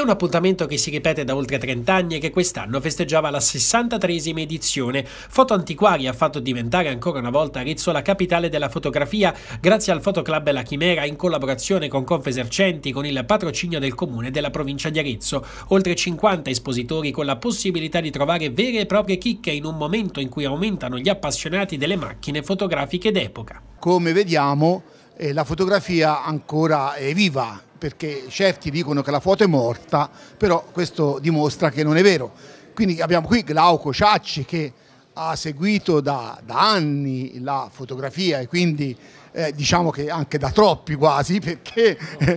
un appuntamento che si ripete da oltre 30 anni e che quest'anno festeggiava la 63esima edizione. Foto Antiquaria ha fatto diventare ancora una volta Arezzo la capitale della fotografia grazie al Fotoclub La Chimera in collaborazione con Confesercenti con il patrocinio del comune della provincia di Arezzo. Oltre 50 espositori con la possibilità di trovare vere e proprie chicche in un momento in cui aumentano gli appassionati delle macchine fotografiche d'epoca. Come vediamo la fotografia ancora è viva, perché certi dicono che la foto è morta, però questo dimostra che non è vero. Quindi abbiamo qui Glauco Ciacci che ha seguito da anni la fotografia e quindi diciamo che anche da troppi quasi, perché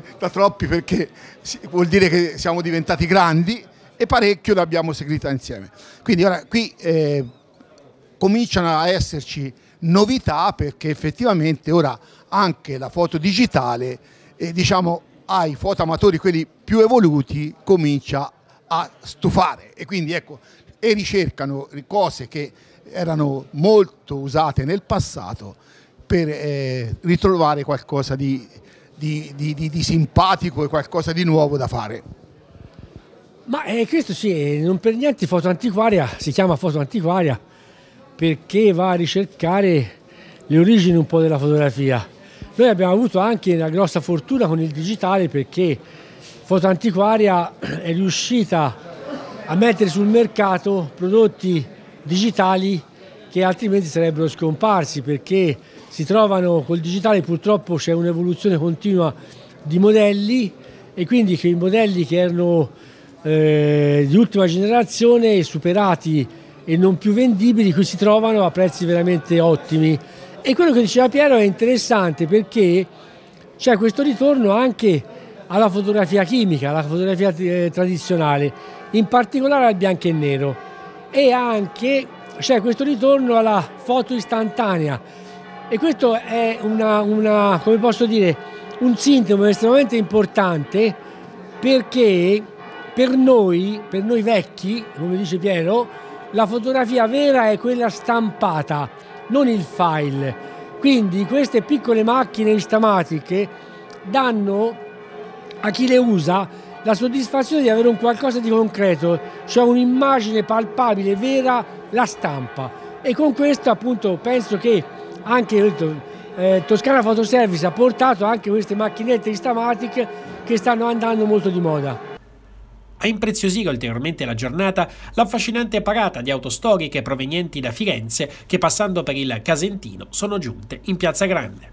vuol dire che siamo diventati grandi e parecchio l'abbiamo seguita insieme. Quindi ora qui cominciano a esserci novità, perché effettivamente ora anche la foto digitale diciamo ai fotoamatori, quelli più evoluti, comincia a stufare e quindi ecco, e ricercano cose che erano molto usate nel passato per ritrovare qualcosa di simpatico e qualcosa di nuovo da fare. Ma questo sì, non per niente Foto Antiquaria si chiama Foto Antiquaria, perché va a ricercare le origini un po' della fotografia. Noi abbiamo avuto anche una grossa fortuna con il digitale, perché Foto Antiquaria è riuscita a mettere sul mercato prodotti digitali che altrimenti sarebbero scomparsi, perché si trovano col digitale, purtroppo c'è un'evoluzione continua di modelli e quindi che i modelli che erano di ultima generazione, superati e non più vendibili, qui si trovano a prezzi veramente ottimi. E quello che diceva Piero è interessante, perché c'è questo ritorno anche alla fotografia chimica, alla fotografia tradizionale, in particolare al bianco e nero, e anche c'è questo ritorno alla foto istantanea, e questo è come posso dire, un sintomo estremamente importante, perché per noi vecchi, come dice Piero, la fotografia vera è quella stampata, non il file. Quindi queste piccole macchine instamatiche danno a chi le usa la soddisfazione di avere un qualcosa di concreto, cioè un'immagine palpabile, vera, la stampa. E con questo appunto penso che anche Toscana Fotoservice ha portato anche queste macchinette instamatiche che stanno andando molto di moda. A impreziosire ulteriormente la giornata l'affascinante parata di auto storiche provenienti da Firenze che, passando per il Casentino, sono giunte in Piazza Grande.